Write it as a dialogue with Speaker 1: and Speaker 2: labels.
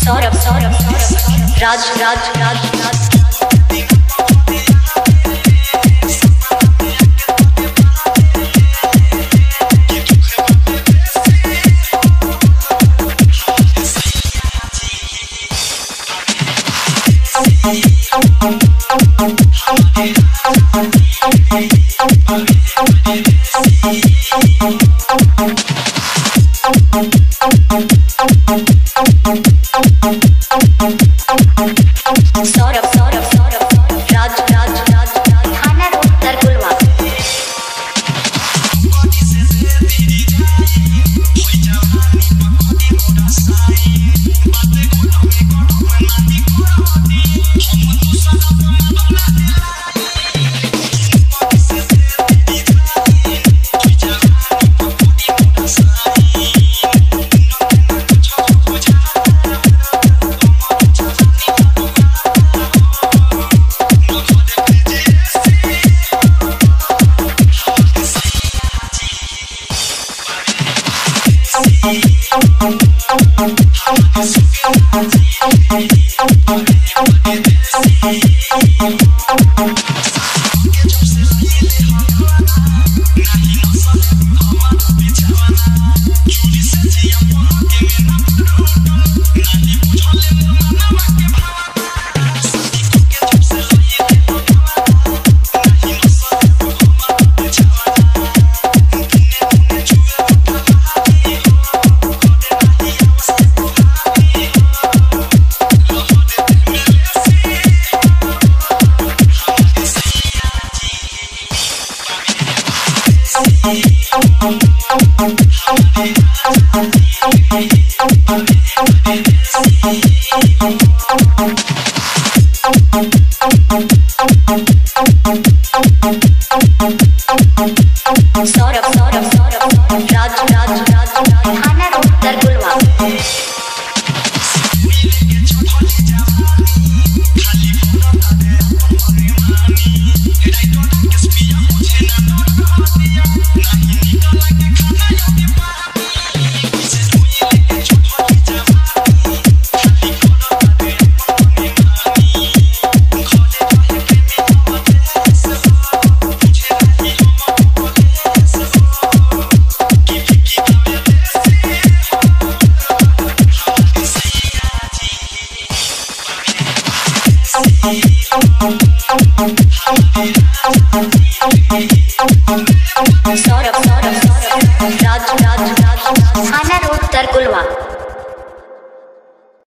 Speaker 1: सौरभ सौरभ सौरभ राज राज राज राज सौरभ सौरभ सौरभ राज राज राज थाना रोड तरकुलवा सौरभ सौरभ सौरभ राज राज राज थाना रोड तरकुलवा सौरभ सौरभ सौरभ राज राज राज थाना रोड तरकुलवा।